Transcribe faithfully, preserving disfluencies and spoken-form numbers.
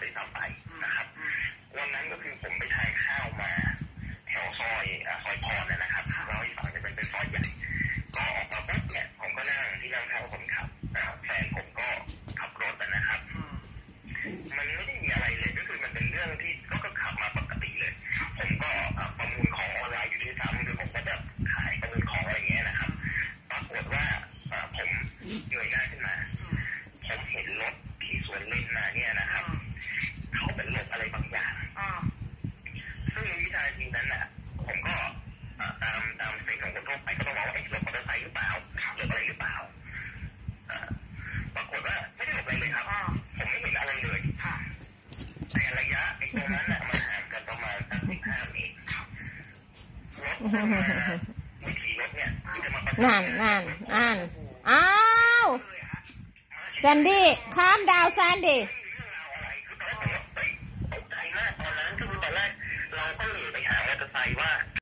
ด้วยซ้ำไปนะครับวันนั้นก็คือผมไปทานข้าวมาแถวซอยซอยพรนะครับแล้วอีกฝั่งจะเป็นเป็นซอยใหญ่ก็ออกมาปุ๊บเนี่ยผมก็นั่งที่นั่งข้างคนขับแฟนผมก็ขับรถนะครับมันไม่ได้มีอะไรเลยก็คือมันเป็นเรื่องที่ก็ก็ขับมาปกติเลยผมก็ประมูลของออนไลน์อยู่ที่ซ้ำคือผมก็จะขายประมูลของอะไรเงี้ยนะครับปรากฏว่าผมเงยหน้าขึ้นมาผมเห็นรถที่สวนเลนมาเนี่ยนะครับเขาเป็นรถอะไรบางอย่างซึ่งวินาทีนั้นน่ะผมก็ตามตามเส้นของคนทั่วไปก็ต้องมองว่าเอ๊ะรถมอเตอร์ไซค์หรือเปล่ารถอะไรหรือเปล่าปรากฏว่าไม่ได้รถอะไรเลยครับผมไม่เห็นอะไรเลยแต่ระยะไอ้ตรงนั้นน่ะมันห่างกันประมาณสักสิบห้าเมตรรถมาวิถีรถเนี่ยจะมานั่นนั่นนั่นอ้าวแซนดี้ข้ามดาวแซนดี้ตกใจมากตอนนั้นคือตอนแรกเราก็เหลือไปหามอเตอร์ไซค์ว่า